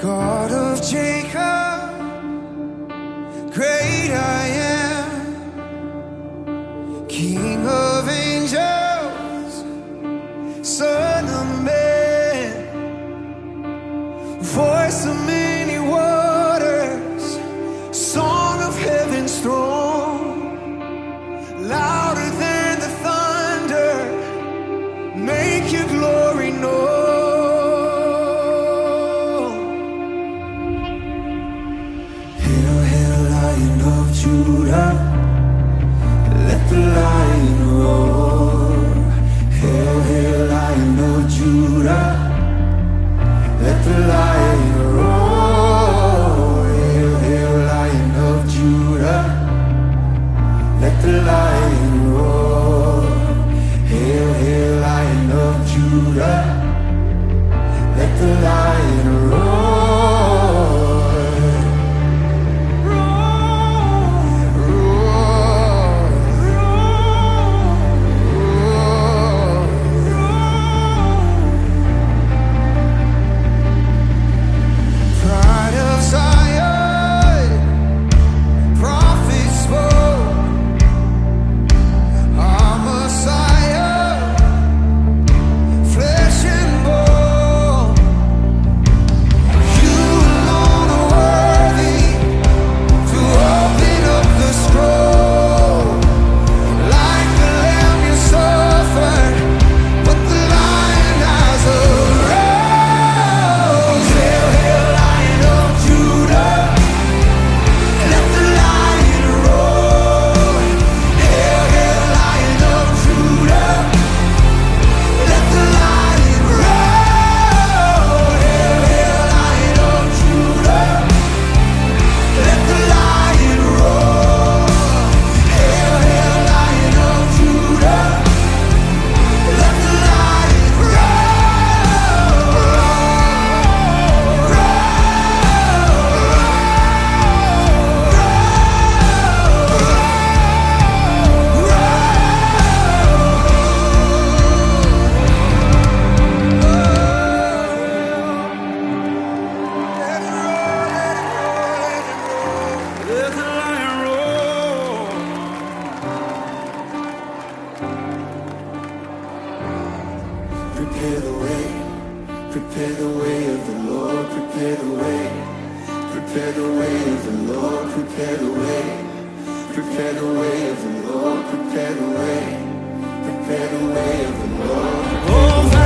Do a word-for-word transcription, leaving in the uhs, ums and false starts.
God of Jacob, great I am, King of angels, Son of man, voice of many waters, song of heaven's throne, louder than the thunder, make your glory known. Judah, let the lion roar. Hail, hail, Lion of Judah, let the lion roar. Hail, hail, Lion of Judah, let the lion roar. Hail, hail, Lion of Judah, let the lion roar. Prepare the way, prepare the way of the Lord, prepare the way, prepare the way of the Lord, prepare the way, prepare the way of the Lord, prepare the way, prepare the way of the Lord. Oh,